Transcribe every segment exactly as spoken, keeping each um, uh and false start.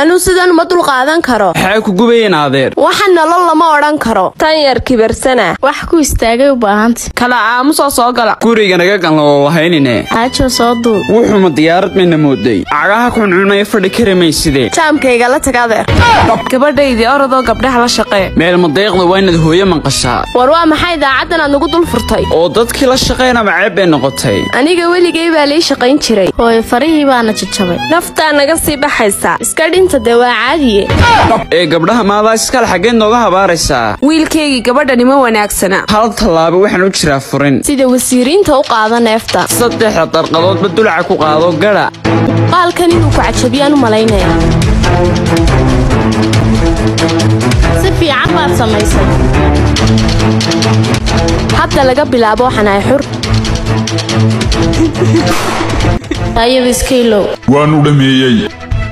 أنا سيدان ما دول قادن كرو حاكو قبين عذير وحنا لله ما أوران كرو تانير كبر سنة وحكو استاجي وبانت كلا عامس صاقلا كوري أنا كان الله هيني عاجو صادو وحوم ديارت من مودي عراها كون عنا يفرد كريمي سيدي تام كي قالت كذا كبر يدي أرضو قبل على الشقة مال مضيق وين الهوية من قشة وروا محايدة عدنا نقول الفرطي أو ضد كلا الشقة أنا معب نقطي أنا جوالي جايبة لي شقين شري هو فريه بانا تشبه نفط أنا قصي بحسة سكرين تدوا عادية إيه قبلها ما ذا سكال حقين نوجها بارسة ويل كي قبل ما وناكسنا هل طلابي وإحنا نشرا فرن سيدا وسيرين توقع ذا نفطة صدق طرقات بدل عكو قاضو قرا قال كان يوقع شبيان وملاينا سفي عبار سميسي حتى لقى بلابو حنا يحر طيب اسكيلو وانو دميي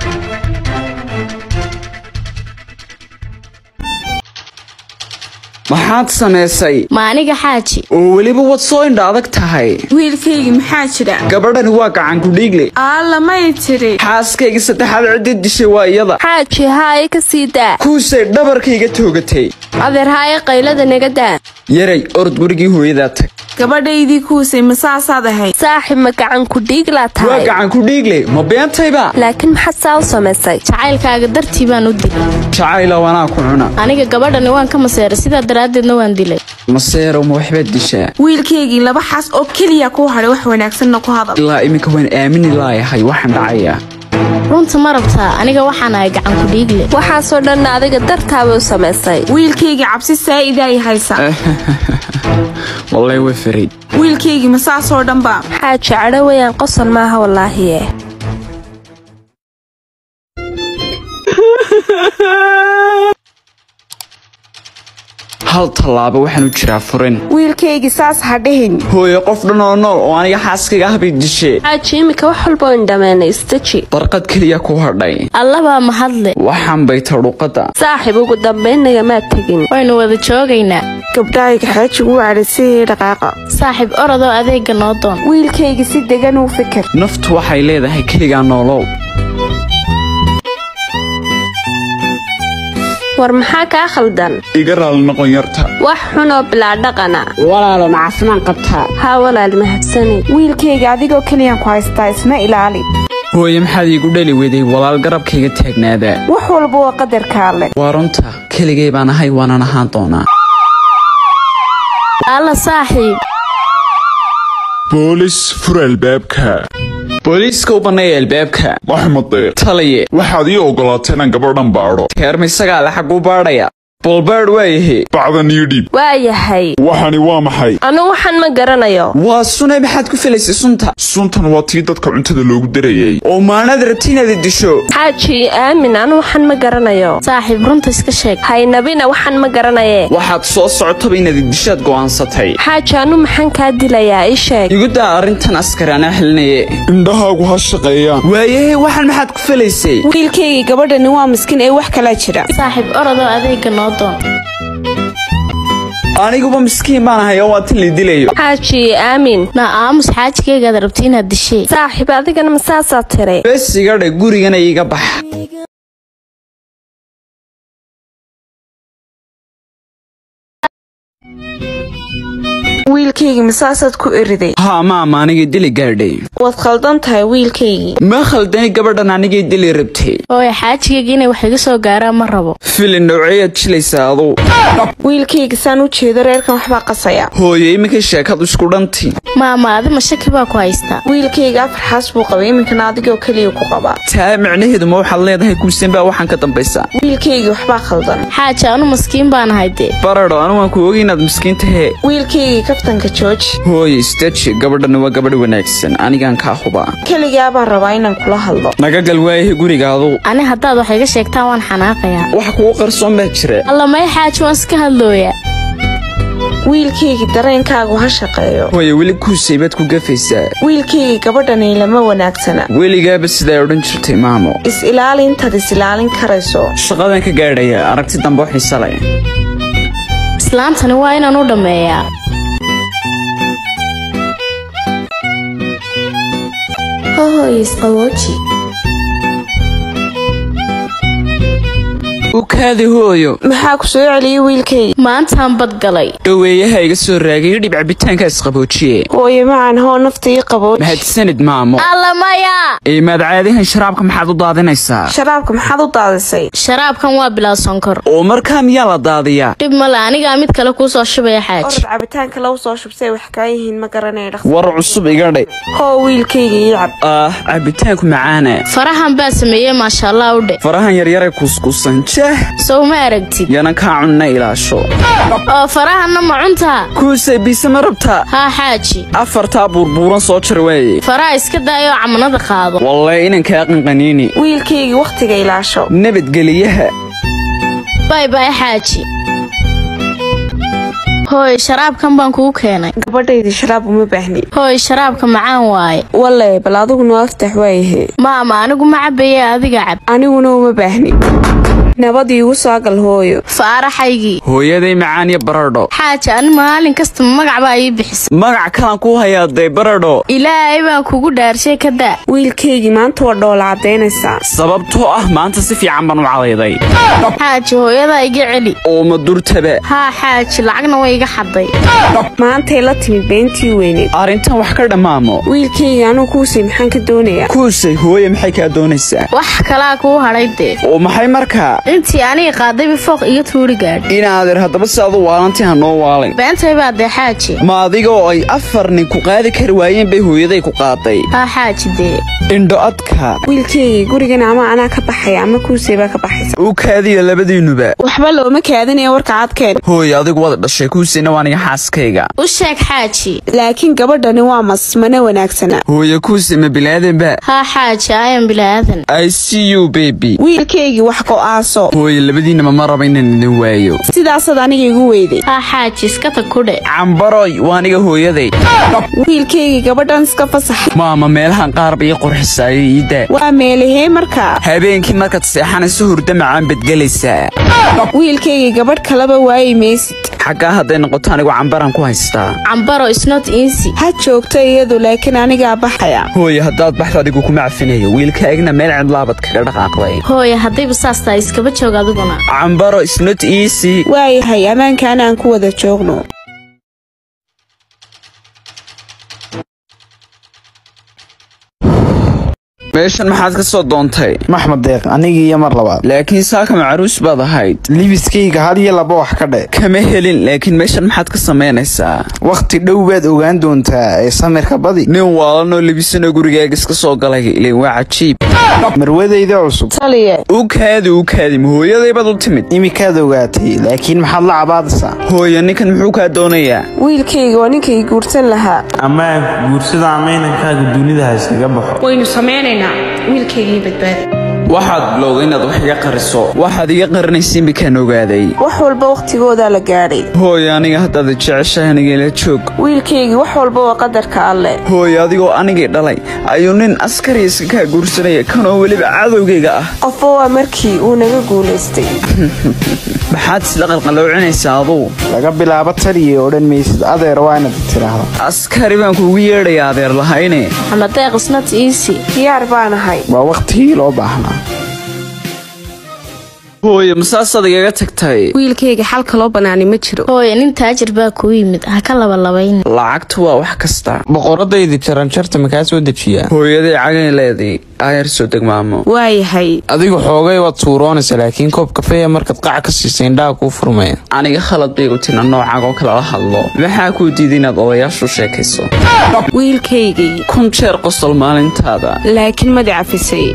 maxaad samaysay maaniga xaaji oo waliba wad soo indhaadag tahay wiilkaygi maxaa jira gabadhan waa gacan ku dhiigle alla may tiri xaaskayga saddexaad cidii dishay waa iyada xaaji haay ka sii daa kuusay dhabarkayga toogatay adeer haay qaylada naga daa yaray orod gurigii hooyadaa tag gabadhaydii kuusay masaasaad ahayd saaxib ma gacan ku dhiiglaa tahay waa gacan ku dhiigle ma beentayba laakiin maxaad saa u samaysay jacaylkaaga dartii baan u dilay jacayla wanaa ku cuna aniga gabadhani waan ka maseeray sidaa daraaddeedna waan dilay maseero ma waxbaad dishaa wiilkaygii laba xaas oo keliya ku hadhay wax wanaagsanna ku hadal ilaa iminka waan aamini laayahay waxaan dhacaya runta ma rabtaa aniga waxaan ahay gacan ku dhiigle waxaasoo dhanna adiga dartaaba u samaysay wiilkaygii cabsi saa'idaay haysa wallahi way farid wiilkaygii ma saasoo dhanba xaaji cadho wayaan qosol maaha wallaahiye hal tallaabo waxaan u jiraa furin wiilkaygii saas ha dhihin hooyo qof dhan oo nool oo aniga xaaskayga ah bay dishe xaaji imika wax walba oo indhameenay istaji barqad keliya ku hadhay allabaa mahadle waxaan bay tadhuuqada saaxiib ugu dambaynaya maad tegin waynu wada joogaynaa gabdhahayga xaajigu u cadhaysayay dhaqaaqa saaxiib orodoo adeega noo doon wiilkaygii si degan uu fikir naftu waxay leedahay keligaa noolow war maxaa kaa khaldan iga raali noqon yarta wax xunoo bilaa dhaqana walaalo macafnaan qabtaa haa walaal mahadsani wiilkayga adigoo keliyaan ku haystaa isna ilaali hooye maxaad iigu dhali weday walaal garabkayga taagnaadaa wax walba waa qadarkaa leh waa runta keligay baan ahay waanan ahaan doonaa alla saaxiib boolis fur albaabka booliiska u banneeya albaabka maxmade taliye waxaad ii ogolaateen aan gabadhan baadho teerma isagaa le xagguu baadhaya bolbaadh waayahe bacdan ii dhiib waa yahay waxani waa maxay anu waxaan ma garanayo waa sunay maxaad ku filaysay sunta suntan waa tii dadka cuntada loogu darayay oo maanaad rabti inaad disho xaaji aamin anu waxaan ma garanayo saaxiib runta iska sheeg haynabina waxaan ma garanaye waxaad soo socotaba inaad dishaad go'aansatay xaaji anu maxaan kaa dilayaa ii sheeg igu daa arrintan askari anaa xilinaye indhahaagu ha shaqeeyaan waayahe waxaan maxaad ku filaysay wiilkaygii gabadhani waa miskiin ee wax kalaa jira saaxiib orodoo adeega noo doon aniguba miskiin baan ahay oo waa tin la dilayo xaaji aamin na aamus xaajigaygaad rabti inaad dishay saaxiib adigana ma saasaa tiray bes iga dhe gurigana iiga bax wiilkaygii masaasaad ku eriday haa maama anigay dili gaadhay waad khaldan tahay wiilkaygii ma khaldani gabadhan anigay dili rabtay ooy xaajigayga inay wax iga soo gaaraan ma rabo filin dhowceyaad jilaysaa aduu wiilkayga saan u jeedo reerkan waxbaa qasaya hooyo iminkay sheekadu isku dhanti maama adi ma shaki baa ku haystaa wiilkayga afar xaas buu qabay iminkana adigoo keliya ku qabaa taa micnaheedu ma waxaad leedahay kuusan baa waxaan ka dambaysaa wiilkaygii waxbaa khaldan xaaji anu maskiin baan ahay dee baradho anu waan ku ogi inaad miskiin tahee wiilkaygii kaftanka jooji hooyo istaji gabadhan waa gabadh wanaagsan anigaan kaa hubaa keligaa baan rabaa inaan kula hadlo naga gal waayahe guriga aduu ani haddaad wax iga sheegtaan waan xanaaqayaa wax kugu qarsoon baa jira alla may xaaji waan iska hadlooyaa wiilkaygii dareenkaagu ha shaqeeyo hooyo weli kuusay baad ku gafaysaa wiilkaygii gabadhani lama wanaagsana weligaaba sidaa odhan jirtay maamo is ilaali intaad is ilaalin karayso shaqadan ka gaadhaya aragti dambe oo xiise leh islaantani waa inaan u dhammeeyaa hohoy isqawooji ukaadi hooyo maxaa ku soo celiyay wiilkayga maantaan bad galay dhaweeyaha iga soo raagay dhib cabitaanka isqaboojiye hooyo macaan hoo nafta ii qaboo mahadsanid maamo alla maya imaad caadihan sharaabka maxaad u daadinaysaa sharaabka maxaad u daadisay sharaabkan waa bilaa sonkor oo markaa miyaa la daadiyaa dhib male anigaa mid kale kuu soo shubaya xaaji orod cabitaanka lagu soo shubtay wax kaa yihiin ma garanay dhaq war cusub iga dhe hoo wiilkayga ii cab ah cabitaanku macaana farahan baa sameeyey maasha allah u dhe farahan yaryare kuskusan jah sow ma aragtid yana kaa cunna ilaasho oo farahanna ma cuntaa kuusay biise ma rabtaa haa xaaji afartaa buurbuuran soo jar waaye faraha iska daayoo camanada qaado wallahi inan kaa qanqaniini wiilkayga wakhtiga ilaasho nabadgeliyaha bay bay xaaji hooy sharaabkan baan kugu keenay gabadhayda sharaab uma baahni hooy sharaabka macaan waaye walle bal adiguna aftax waayahe maama anigu ma cabaye adiga cab aniguna uma baahni nabad iigu soo gal hooyo faaraxaygii hooyaday macaan iyo baradho xaaji ani maalin kasta magac baa ii bixisa magac kalan kuu hayaaday baradho ilaahay baan kugu dhaarshay ka daa wiilkaygii maanta waa dhoola caddaynaysaa sababtoo ah maanta si fiican baan u cadayday xaaji hooyadaa iga celi oo ma durtaba haa xaaji lacagna way iga xaday maantay la timid beentii weyneed arrintan wax ka dhammaamo wiilkayga anuu kuusay maxaan ka doonayaa kuusay hooye maxay kaa doonaysaa wax kalaa kuu hadhay dee oo maxay markaa intii aniga qaadayba fooq iyo tuuri gaadh inaadeer haddaba si adu waalantii ha noo waalin beentay baa dee xaaji ma adiga oo ay afar nin ku qaadi kari waayeen bay hooyaday ku qaaday haa xaaji dee indho adka wiilkaygii gurigana ama anaa ka baxaya ama kuusay baa ka baxaysa u kaadiya labadiinuba waxba looma kaadinaya warka cadkeen hooye adigu wada dhashay kuusayna waa aniga xaaskayga u sheeg xaaji laakiin gabadhani waa mas mana wanaagsana hooye kuusay ma bilaadanba haa xaaji ayan bilaadan i see you baby wiilkaygii wax go'aaso hooye labadiinaba ma raba inaan idin waayo sidaasaad aniga igu weyday haa xaaji iska tag ku dhe cambaroy waa aniga hooyaday wiilkaygii gabadhan iska fasax maama meelahan qaar bay ii qurxisaayay iida waa meelahee markaa habeenkii markaad seexanayso hurdo macaan badgelaysaa wiilkaygii gabadh kaleba waayi maysid xaggaa hadday noqoto anigu cambaran ku haystaa cambaro isnot insi ha joogto iyadu laakiin anigaa baxaya hooye haddaad baxdo adigu kuma cafinayo wiilkaagna meel cidlaabad kaga dhaqaaqday hooye haddayba saas tahay iskaba joog adiguna cambaro isnot easy waayahay ammaankaana aan ku wada joogno meeshan maxaad ka soo doontay maxmed deeq anigii iyo mar labaad laakiin saaka macaruus baad ahayd libiskayga had iyo laba wax ka dhe kama helin laakiin meeshan maxaad ka samaynaysaa wakhti dhow baad ogaan doontaa ee samirka badi nin waalanoo lebisanoo gurigaaga iska soo galay ileen waa cajiib marwadayda cusub taliye u kaadi u kaadi ma hooyaday baad u timid imikaad ogaatay laakiin maxaad la cabaadaysaa hooye ninkan muxuu kaa doonayaa wiilkayga waa ninkay guursan lahaa ammaan guursada ameynankaaga dunida ha iskaga baxo waynu samaynaynaa wiilkaygii badbaada waxaad bilowday inaad wax iga qariso waxaad iga qarinaysa imikaan ogaaday wax walba wakhtigoodaa la gaadhay hooye aniga haddaad jeceshahay anigala joog wiilkaygii wax walba waa qadarka alleh hooye adigoo anigii dhalay ayuu nin askari iska kaa guursanaya kanoo weliba cadowgayga ah qofba waa markii uu naga guulaystay maxaad isla qalqaloocinaysaa aduu laga bilaabo taliye odhan maysid adeer waa inaad tiraahdo askari baan kuugu yeedhaya adeer lahayne maxamed deeq isnot insi diyaar baan ahay waa wakhtigii loo baahnaa hooye masaasaad igaga tagtay wiilkayga xalka loo banaani ma jiro hooye nin taajir baa kuu yimid ha ka labalabayn lacagtu waa wax kasta boqoradaydi jaranjarta makaa soo dejiyaa hooyaday cagay leeday ayar soo deg maamo waayahay adigu xoogay waad suuroonaysa laakiin koob kafeeya markaad qac ka siisay indhaha kuu furmaya aniga khalad bay gutina noocaaga oo kale la hadlo maxaa kuu diiday inaad odayaashu sheekayso wiilkaygii kun jeer qosol maalintaada laakiin madi cafisay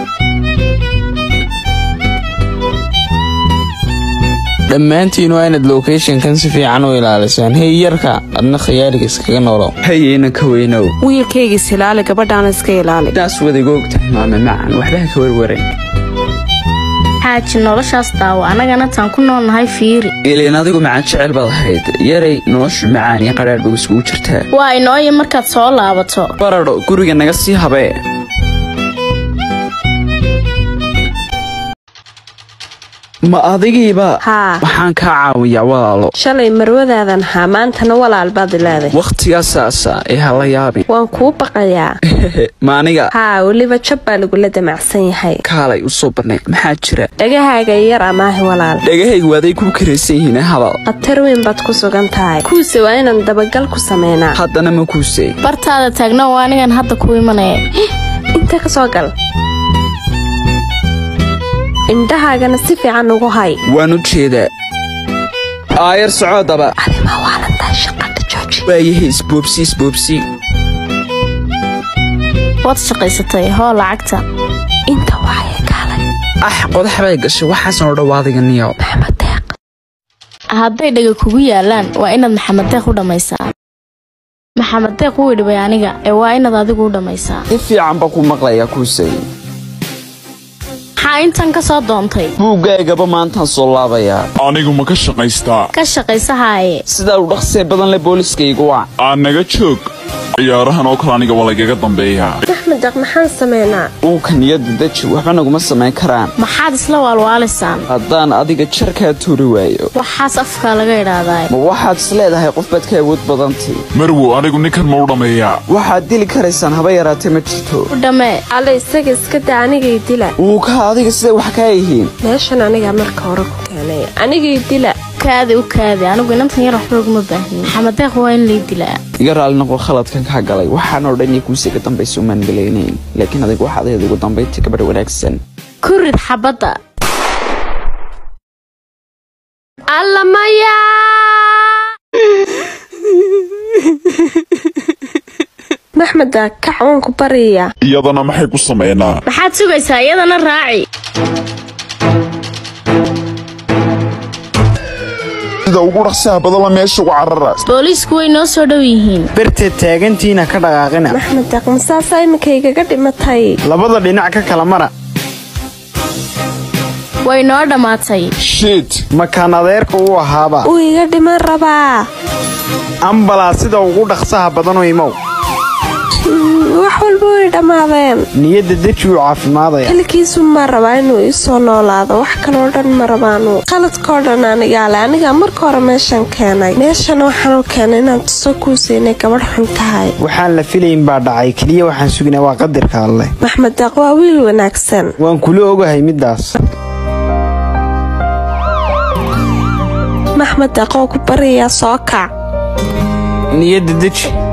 dhammaantiin waa inaad locationkan si fiican u ilaalisaan hey yarka adna khiyaaliga iskaga noolow hayeyna ka weynow wiilkaygii silaali gabadhaana iska ilaali daas wadaga ogtahay maame macan waxba ha ka warwaran xaaji noloshaas daawo annagana taan ku noolnahay fiiri ileen adigu macaan jecel baad ahayd yaray noloshu macaan iyo qadhaadh bog iskugu jirtaa waa inooya markaad soo laabato baradho guriga naga sii habee ma adigiiba haa waxaan kaa caawiyaa walaalo shalay marwadaadan haa maantana walaal baad leedahay wakhtigaasaasa ee hala yaabin waan kuu baqayaa ma aniga haa weliba jab baa lagula damacsan yahay kaalay u soo banay maxaa jira dhagahaaga yar amaahi walaal dhagahaygu aday ku karaysan yihiin hadal khatar weyn baad ku sugan tahay kuuse waa inaan dabagal ku samaynaa haddana ma kuusey bartaada taagna waa anigan hadda ku imanaya inta ka soo gal indhahaagana si fiican ugu hay waan u jeedaa aayar socoodaba adima waalantahay shaqada jooji waayahay isboobsi isboobsi waad shaqaysatay hoo lacagta inta waxaya kaalay ah qodax bay gashay waxaasan oo dhawaadiga niyow maxamed deeq hadday dhaga kugu yaalaan waa inaad maxamed deeq u dhammaysaa maxamed deeq wuu dhibay aniga ee waa inaad adigu u dhammaysaa si fiican baa ku maqlayaa kuusey maxaa intan ka soo doontay buuggaygaba maantaan soo laabayaa anigu ma ka shaqaystaa ka shaqaysahaaye sidaa u dhaqsee badan le booliskaygu waa aan naga joog ciyaarahan oo kale aniga waa lagaga dambeeyaa maxmed deeq maxaan samaynaa uunka niyadda deji waxba naguma samayn karaan maxaad isla waalwaalisaan haddaan adiga jarkaa tuuri waayo waxaas afkaa laga idhaahdaay ma waxaad is leedahay qof baad ka awood badantay marwow anigu ninkan ma u dhammeeyaa waxaad dili karaysaan haba yaraatee ma jirto u dhammee alle isaga iska daa anigay dila uuka adiga siday wax kaa yihiin meeshan anigaa marka hore ku keenay anigay dila kaadi u kaadi anigu inantan yar waxba uguma baahin maxamed deeq waa in lay dilaa iga raali noqo khaladkan kaa galay waxaan oo dhan iyo kuusii ka dambaysa umaan galaynayn laakiin adigu waxaad ahayd ugu dambayntii gabadh wanaagsan ku rid xabadda alla maya maxmed deeq kac waan ku bariyaa iyadana maxay ku samaynaa maxaad sugaysaa iyadana raaci sida ugu dhaqsaha badala meesha ugu carara booliisku way noo soo dhow yihiin berteed taagantiina ka dhaqaaqina maxmed deeq masaasaa iminka igaga dhimatay labada dhinac ka kala mara way noo dhammaatay shiit makaan adeerka uu ahaaba uu iga dhiman rabaa ambalaa sida ugu dhaqsaha badanu imow wax walba way dhammaadeen niyadda deji uu caafimaadaya kelikiisu ma rabaa inuu ii soo noolaado wax kaloo dhan ma rabaanu qaladkao dhan anigaale anigaa marka hore meeshan keenay meeshana waxaan u keenay inaan tuso kuusa inay gabadh xun tahay waxaan la filayn baa dhacay keliya waxaan sugnaa waa qadarka alleh maxmed deeq waa wiil wanaagsan waan kula ogahay middaas maxmed deeq oo ku bariyaa soo kac niyadda deji